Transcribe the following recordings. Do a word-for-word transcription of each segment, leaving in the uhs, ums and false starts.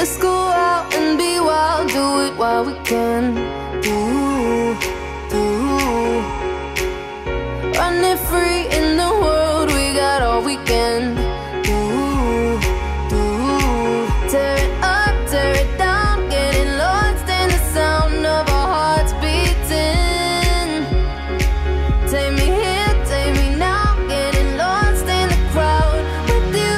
Let's go out and be wild, do it while we can. Do, do. Running free in the world, we got all weekend. Do, do. Tear it up, tear it down, getting lost in the sound of our hearts beating. Take me here, take me now, getting lost in the crowd with you.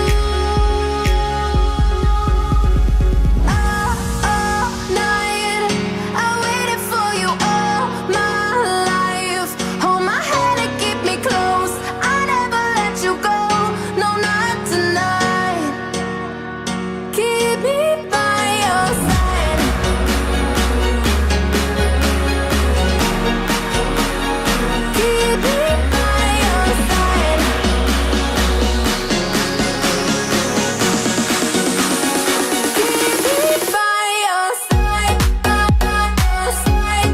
All, all night, I waited for you all my life. Hold my hand and keep me close, I never let you go, no, not tonight. Keep me by your side. Keep me by your side. Keep me by your side. Side,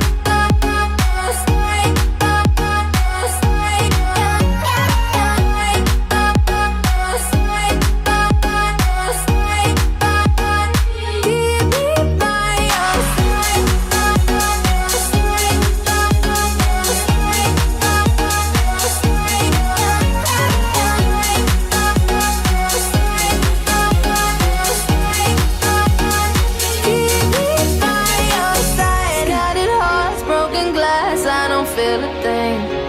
keep me by your side. Keep me by your side. Scattered hearts, broken glass, I don't feel a thing.